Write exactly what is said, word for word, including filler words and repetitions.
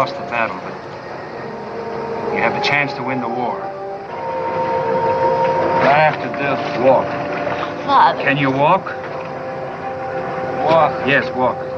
lost the battle, but you have the chance to win the war. What I have to do? Walk. Father. Can you walk? Walk. Yes, walk.